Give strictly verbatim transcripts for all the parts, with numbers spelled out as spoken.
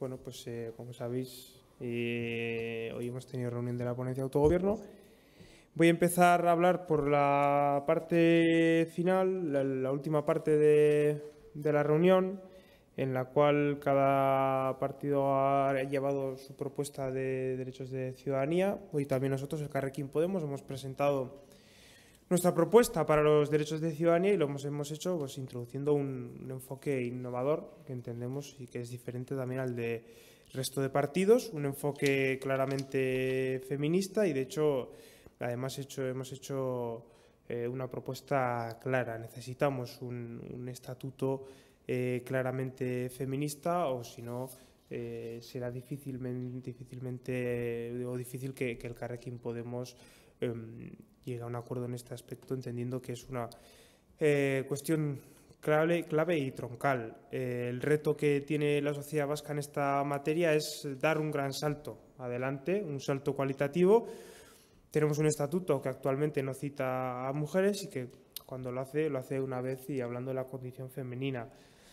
Bueno, pues eh, como sabéis, eh, hoy hemos tenido reunión de la ponencia de autogobierno. Voy a empezar a hablar por la parte final, la, la última parte de, de la reunión, en la cual cada partido ha llevado su propuesta de derechos de ciudadanía. Hoy también nosotros, el Elkarrekin Podemos, hemos presentado nuestra propuesta para los derechos de ciudadanía y lo hemos, hemos hecho pues, introduciendo un, un enfoque innovador que entendemos y que es diferente también al del resto de partidos, un enfoque claramente feminista y de hecho además hecho, hemos hecho eh, una propuesta clara. Necesitamos un, un estatuto eh, claramente feminista o si no eh, será difícilmente, difícilmente o difícil que, que el Elkarrekin Podemos eh, llegue a un acuerdo en este aspecto, entendiendo que es una eh, cuestión clave, clave y troncal. Eh, el reto que tiene la sociedad vasca en esta materia es dar un gran salto adelante, un salto cualitativo. Tenemos un estatuto que actualmente no cita a mujeres y que cuando lo hace, lo hace una vez y hablando de la condición femenina.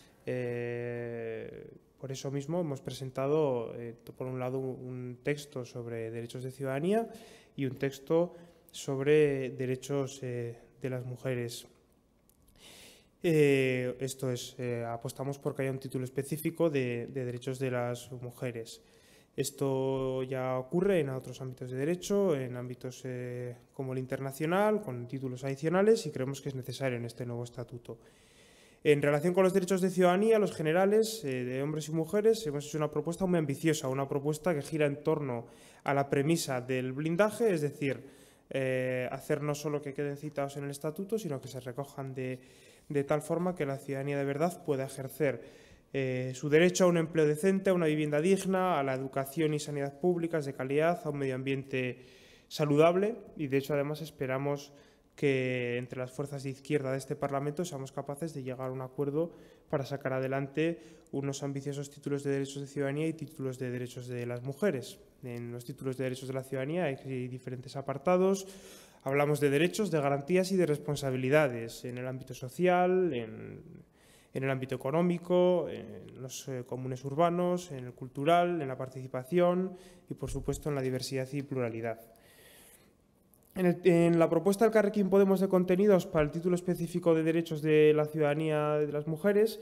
Eh, por eso mismo hemos presentado, eh, por un lado, un texto sobre derechos de ciudadanía y un texto sobre derechos eh, de las mujeres. Eh, esto es, eh, apostamos porque haya un título específico de, de derechos de las mujeres. Esto ya ocurre en otros ámbitos de derecho, en ámbitos eh, como el internacional, con títulos adicionales y creemos que es necesario en este nuevo estatuto. En relación con los derechos de ciudadanía, los generales eh, de hombres y mujeres, hemos hecho una propuesta muy ambiciosa, una propuesta que gira en torno a la premisa del blindaje, es decir, eh, hacer no solo que queden citados en el estatuto, sino que se recojan de, de tal forma que la ciudadanía de verdad pueda ejercer Eh, su derecho a un empleo decente, a una vivienda digna, a la educación y sanidad públicas de calidad, a un medio ambiente saludable y, de hecho, además esperamos que entre las fuerzas de izquierda de este Parlamento seamos capaces de llegar a un acuerdo para sacar adelante unos ambiciosos títulos de derechos de ciudadanía y títulos de derechos de las mujeres. En los títulos de derechos de la ciudadanía hay diferentes apartados. Hablamos de derechos, de garantías y de responsabilidades en el ámbito social, en en el ámbito económico, en los eh, comunes urbanos, en el cultural, en la participación y, por supuesto, en la diversidad y pluralidad. En, el, en la propuesta del Elkarrekin Podemos de contenidos para el título específico de derechos de la ciudadanía de las mujeres,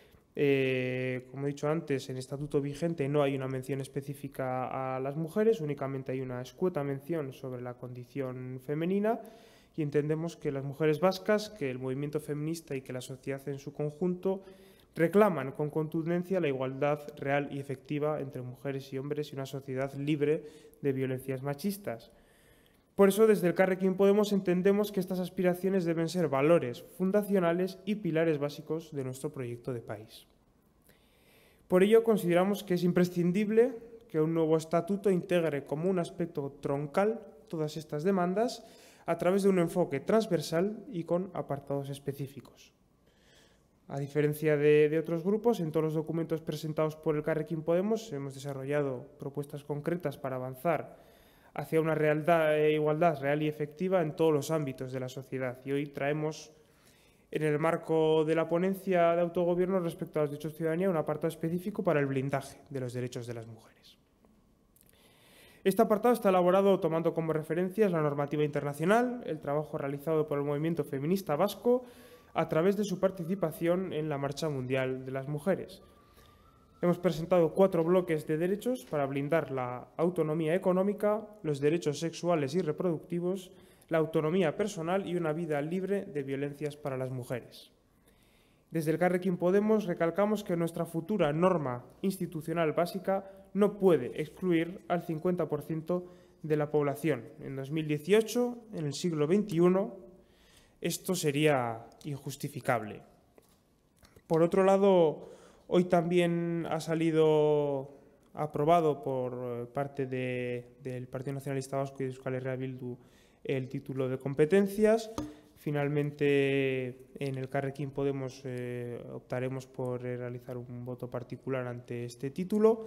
eh, como he dicho antes, en el estatuto vigente no hay una mención específica a las mujeres, únicamente hay una escueta mención sobre la condición femenina. Y entendemos que las mujeres vascas, que el movimiento feminista y que la sociedad en su conjunto reclaman con contundencia la igualdad real y efectiva entre mujeres y hombres y una sociedad libre de violencias machistas. Por eso, desde el Elkarrekin Podemos entendemos que estas aspiraciones deben ser valores fundacionales y pilares básicos de nuestro proyecto de país. Por ello, consideramos que es imprescindible que un nuevo estatuto integre como un aspecto troncal todas estas demandas a través de un enfoque transversal y con apartados específicos. A diferencia de, de otros grupos, en todos los documentos presentados por el Elkarrekin Podemos hemos desarrollado propuestas concretas para avanzar hacia una realidad, eh, igualdad real y efectiva en todos los ámbitos de la sociedad. Y hoy traemos, en el marco de la ponencia de autogobierno respecto a los derechos de ciudadanía, un apartado específico para el blindaje de los derechos de las mujeres. Este apartado está elaborado tomando como referencias la normativa internacional, el trabajo realizado por el movimiento feminista vasco a través de su participación en la Marcha Mundial de las Mujeres. Hemos presentado cuatro bloques de derechos para blindar la autonomía económica, los derechos sexuales y reproductivos, la autonomía personal y una vida libre de violencias para las mujeres. Desde el Elkarrekin Podemos recalcamos que nuestra futura norma institucional básica no puede excluir al cincuenta por ciento de la población. En dos mil dieciocho, en el siglo veintiuno, esto sería injustificable. Por otro lado, hoy también ha salido aprobado por parte de, del Partido Nacionalista Vasco y de Euskal Herria Bildu el título de competencias. Finalmente, en el Elkarrekin Podemos eh, optaremos por realizar un voto particular ante este título.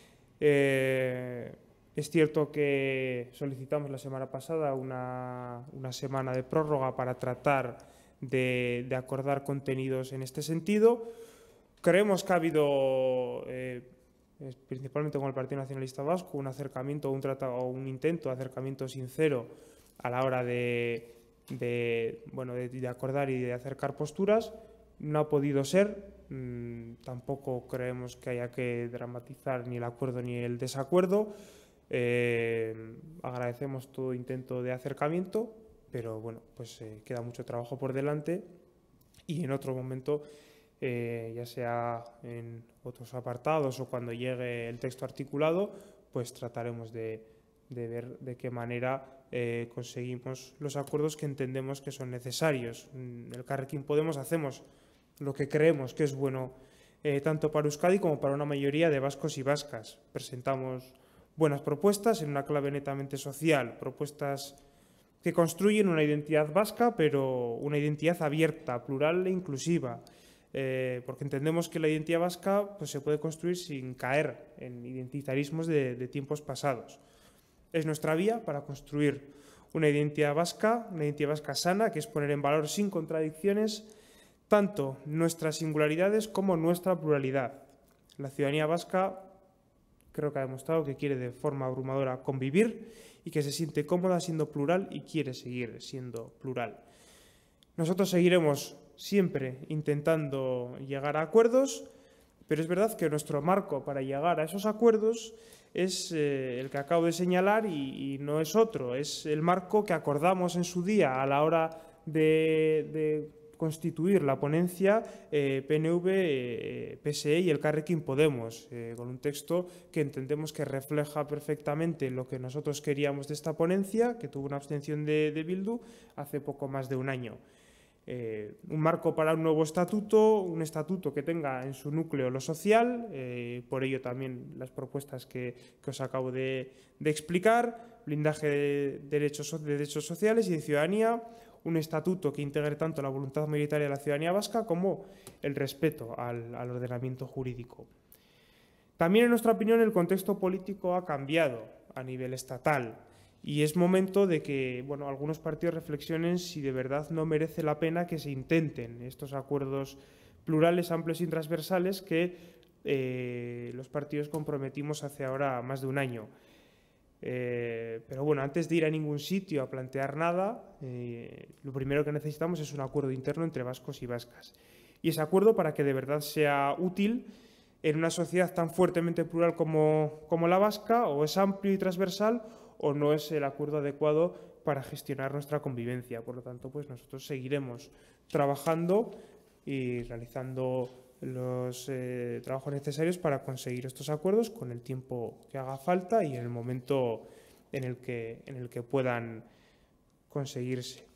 Eh, es cierto que solicitamos la semana pasada una, una semana de prórroga para tratar de, de acordar contenidos en este sentido. Creemos que ha habido eh, principalmente con el Partido Nacionalista Vasco, un acercamiento, un tratado, o un intento de acercamiento sincero a la hora de, de, bueno, de, de acordar y de acercar posturas. No ha podido ser, mmm, tampoco creemos que haya que dramatizar ni el acuerdo ni el desacuerdo. Eh, agradecemos todo intento de acercamiento, pero bueno, pues eh, queda mucho trabajo por delante y en otro momento, eh, ya sea en otros apartados o cuando llegue el texto articulado, pues trataremos de, de ver de qué manera eh, conseguimos los acuerdos que entendemos que son necesarios. En el Elkarrekin Podemos hacemos lo que creemos que es bueno eh, tanto para Euskadi como para una mayoría de vascos y vascas. Presentamos buenas propuestas en una clave netamente social, propuestas que construyen una identidad vasca, pero una identidad abierta, plural e inclusiva, eh, porque entendemos que la identidad vasca pues, se puede construir sin caer en identitarismos de, de tiempos pasados. Es nuestra vía para construir una identidad vasca, una identidad vasca sana, que es poner en valor sin contradicciones tanto nuestras singularidades como nuestra pluralidad. La ciudadanía vasca creo que ha demostrado que quiere de forma abrumadora convivir y que se siente cómoda siendo plural y quiere seguir siendo plural. Nosotros seguiremos siempre intentando llegar a acuerdos, pero es verdad que nuestro marco para llegar a esos acuerdos es eh, el que acabo de señalar y, y no es otro, es el marco que acordamos en su día a la hora de, de constituir la ponencia eh, P N V, eh, P S E y Elkarrekin Podemos, eh, con un texto que entendemos que refleja perfectamente lo que nosotros queríamos de esta ponencia, que tuvo una abstención de, de Bildu hace poco más de un año. Eh, un marco para un nuevo estatuto, un estatuto que tenga en su núcleo lo social, eh, por ello también las propuestas que, que os acabo de, de explicar, blindaje de derechos, de derechos sociales y de ciudadanía, un estatuto que integre tanto la voluntad mayoritaria de la ciudadanía vasca como el respeto al, al ordenamiento jurídico. También, en nuestra opinión, el contexto político ha cambiado a nivel estatal y es momento de que bueno, algunos partidos reflexionen si de verdad no merece la pena que se intenten estos acuerdos plurales, amplios y transversales que eh, los partidos comprometimos hace ahora más de un año. Eh, pero bueno, antes de ir a ningún sitio a plantear nada, eh, lo primero que necesitamos es un acuerdo interno entre vascos y vascas. Y ese acuerdo, para que de verdad sea útil en una sociedad tan fuertemente plural como, como la vasca, o es amplio y transversal, o no es el acuerdo adecuado para gestionar nuestra convivencia. Por lo tanto, pues nosotros seguiremos trabajando y realizando los eh, trabajos necesarios para conseguir estos acuerdos con el tiempo que haga falta y en el momento en el que, en el que puedan conseguirse.